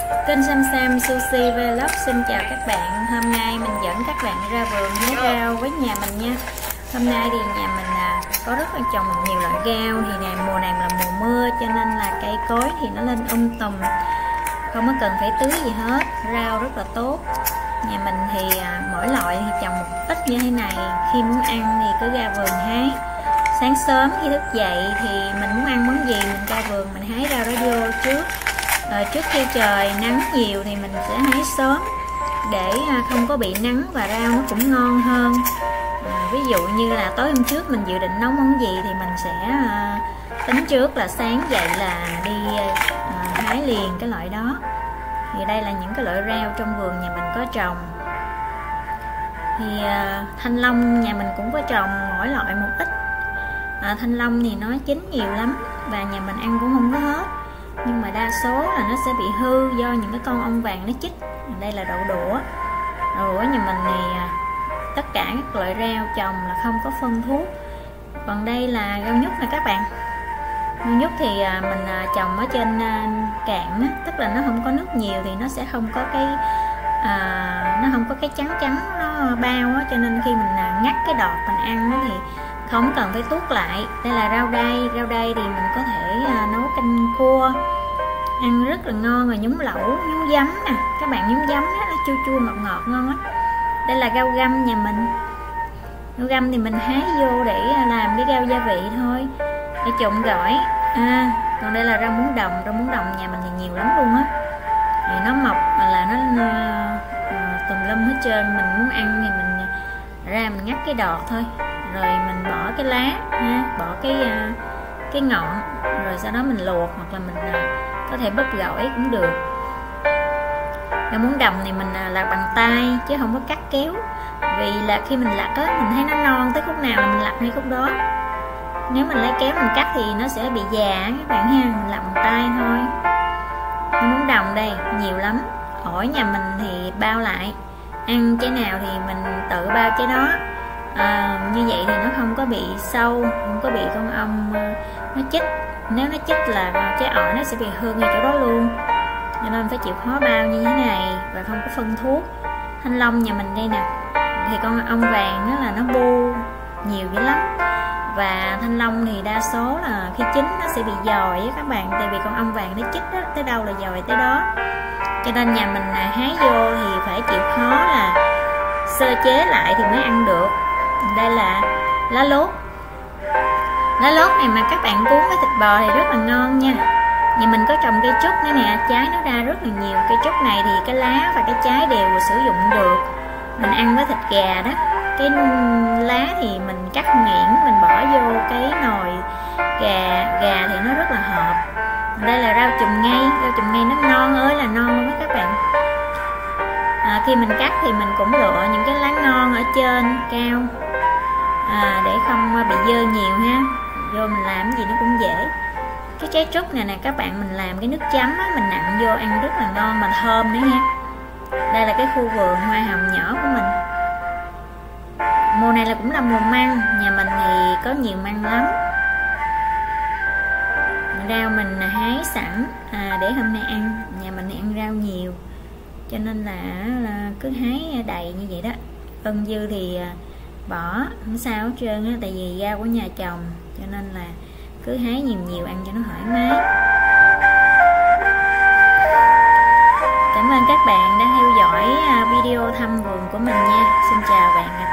Kênh Sam Sushi Vlog xin chào các bạn. Hôm nay mình dẫn các bạn ra vườn hái rau với nhà mình nha. Hôm nay thì nhà mình có rất là trồng nhiều loại rau. Thì mùa này là mùa mưa cho nên là cây cối thì nó lên tùm, không có cần phải tưới gì hết. Rau rất là tốt. Nhà mình thì mỗi loại thì trồng một ít như thế này. Khi muốn ăn thì cứ ra vườn hái. Sáng sớm khi thức dậy thì mình muốn ăn món gì mình ra vườn mình hái rau đó vô trước. Trước khi trời nắng nhiều thì mình sẽ hái sớm để không có bị nắng và rau nó cũng ngon hơn. Ví dụ như là tối hôm trước mình dự định nấu món gì thì mình sẽ tính trước là sáng dậy là đi hái liền cái loại đó. Thì đây là những cái loại rau trong vườn nhà mình có trồng. Thì thanh long nhà mình cũng có trồng mỗi loại một ít. Thanh long thì nó chín nhiều lắm và nhà mình ăn cũng không có hết, nhưng mà đa số là nó sẽ bị hư do những cái con ong vàng nó chích. Đây là đậu đũa. Đậu đũa nhà mình thì tất cả các loại rau trồng là không có phân thuốc. Còn đây là rau nhút nè các bạn. Rau nhút thì mình trồng ở trên cạn, tức là nó không có nước nhiều thì nó sẽ không có cái nó không có cái trắng nó bao á, cho nên khi mình ngắt cái đọt mình ăn nó thì không cần phải tuốt lại. Đây là rau đay thì mình có thể nấu canh cua ăn rất là ngon, rồi nhúng lẩu, nhúng giấm nè các bạn, nhúng giấm đó, nó chua chua ngọt còn lắm. Đây là rau găm nhà mình. Rau găm thì mình hái vô để làm cái rau gia vị thôi, để trộn gỏi. Còn đây là rau muống đồng. Rau muống đồng nhà mình thì nhiều lắm luôn á. Thì nó mọc là nó tùm lum hết trơn. Mình muốn ăn thì mình ra mình ngắt cái đọt thôi, rồi mình bỏ cái lá bỏ cái ngọn, rồi sau đó mình luộc hoặc là mình có thể bóp gỏi cũng được. Rau muống đồng thì mình lặt bằng tay chứ không có cắt kéo, vì là khi mình lặt á mình thấy nó non tới khúc nào là mình lặt ngay khúc đó. Nếu mình lấy kéo mình cắt thì nó sẽ bị già các bạn ha. Mình lặt bằng tay thôi. Rau muống đồng đây nhiều lắm. Ổi nhà mình thì bao lại, ăn trái nào thì mình tự bao trái đó. Như vậy thì nó không có bị sâu, không có bị con ong nó chích. Nếu nó chích là trái ổi nó sẽ bị hư ngay chỗ đó luôn, cho nên phải chịu khó bao như thế này và không có phân thuốc. Thanh long nhà mình đây nè, thì con ong vàng đó là nó bu nhiều dữ lắm, và thanh long thì đa số là khi chín nó sẽ bị dòi với các bạn, tại vì con ong vàng nó chích đó, tới đâu là dòi tới đó, cho nên nhà mình hái vô thì phải chịu khó là sơ chế lại thì mới ăn được. Đây là lá lốt. Lá lốt này mà các bạn cuốn với thịt bò thì rất là ngon nha. Nhà mình có trồng cây trúc nữa nè, trái nó ra rất là nhiều. Cây trúc này thì cái lá và cái trái đều sử dụng được. Mình ăn với thịt gà đó. Cái lá thì mình cắt nhuyễn, mình bỏ vô cái nồi gà thì nó rất là hợp. Đây là rau chùm ngây. Rau chùm ngây nó non ơi là non luôn đó các bạn. Khi mình cắt thì mình cũng lựa những cái lá ngon ở trên cao, để không bị dơ nhiều ha. Vô mình làm gì nó cũng dễ. Cái trái trúc này nè các bạn, mình làm cái nước chấm á, mình nặn vô ăn rất là ngon mà thơm nữa ha. Đây là cái khu vườn hoa hồng nhỏ của mình. Mùa này là cũng là mùa măng. Nhà mình thì có nhiều măng lắm. Rau mình hái sẵn để hôm nay ăn. Nhà mình thì ăn rau nhiều, cho nên là cứ hái đầy như vậy đó. Ân dư thì bỏ, không sao hết trơn á, tại vì rau của nhà chồng, cho nên là cứ hái nhiều ăn cho nó thoải mái. Cảm ơn các bạn đã theo dõi video thăm vườn của mình nha. Xin chào và hẹn gặp lại.